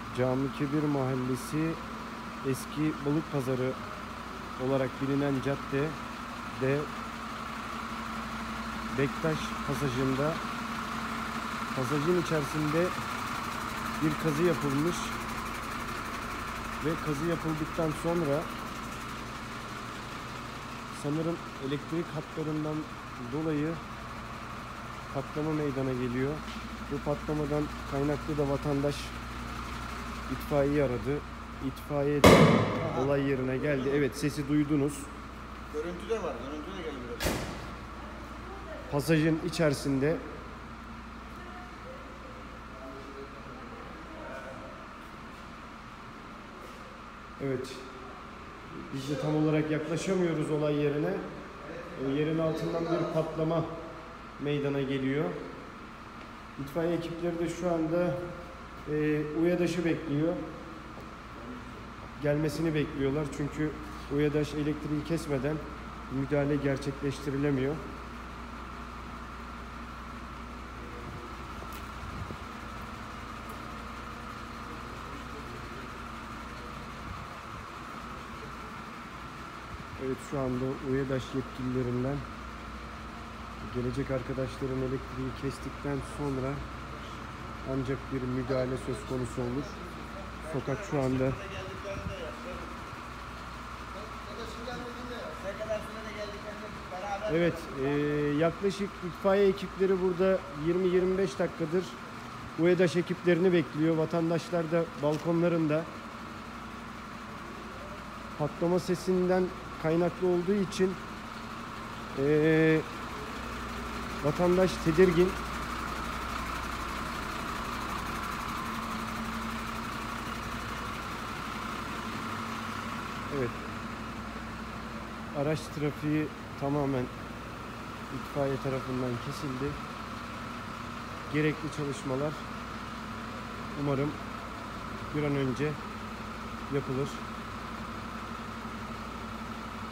Camikebir Mahallesi eski balık pazarı olarak bilinen caddede Bektaş pasajında, pasajın içerisinde bir kazı yapılmış ve kazı yapıldıktan sonra sanırım elektrik hatlarından dolayı patlama meydana geliyor. Bu patlamadan kaynaklı da vatandaş itfaiyeyi aradı. İtfaiye de olay yerine geldi. Evet, sesi duydunuz. Görüntü de var. Görüntü de geliyor biraz. Pasajın içerisinde evet, biz de tam olarak yaklaşamıyoruz olay yerine. Yerin altından bir patlama meydana geliyor. İtfaiye ekipleri de şu anda UYADAŞ'ı bekliyor. Gelmesini bekliyorlar çünkü UYADAŞ elektriği kesmeden müdahale gerçekleştirilemiyor. Evet, şu anda UYADAŞ yetkililerinden gelecek arkadaşların elektriği kestikten sonra ancak bir müdahale söz konusu olur. Sokak şu anda evet, yaklaşık itfaiye ekipleri burada 20-25 dakikadır UYADAŞ ekiplerini bekliyor. Vatandaşlar da balkonlarında. Patlama sesinden kaynaklı olduğu için vatandaş tedirgin. Evet. Araç trafiği tamamen itfaiye tarafından kesildi. Gerekli çalışmalar umarım bir an önce yapılır.